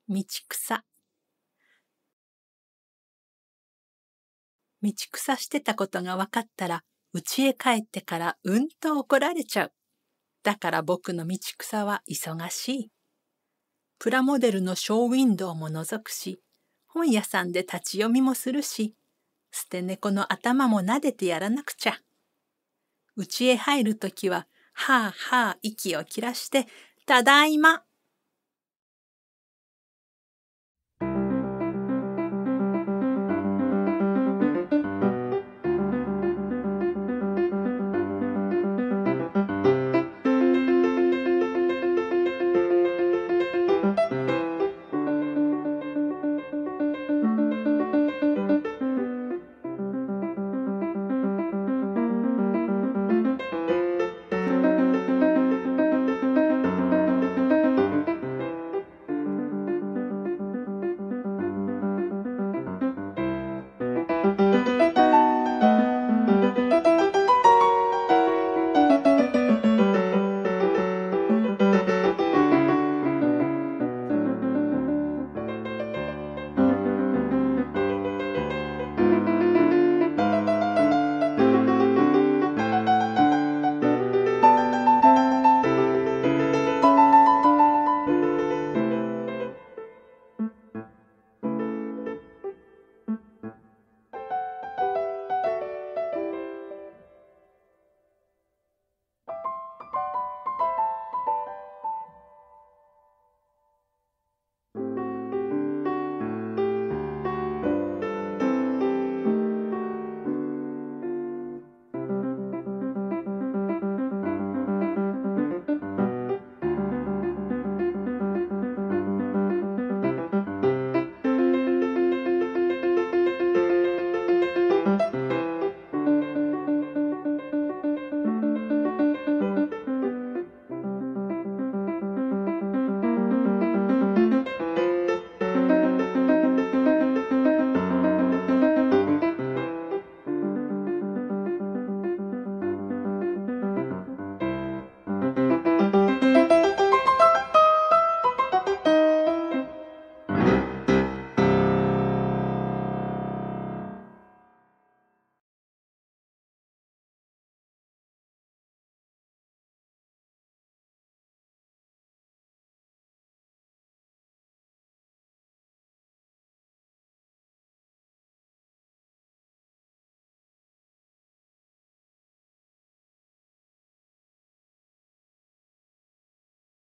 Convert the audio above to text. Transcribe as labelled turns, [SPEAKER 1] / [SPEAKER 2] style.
[SPEAKER 1] 道草。道草してたことが分かったら、家へ帰ってからうんと怒られちゃう。だから僕の道草は忙しい。プラモデルのショーウィンドウも覗くし、本屋さんで立ち読みもするし、捨て猫の頭も撫でてやらなくちゃ。家へ入るときは、はあはあ息を切らして、ただいま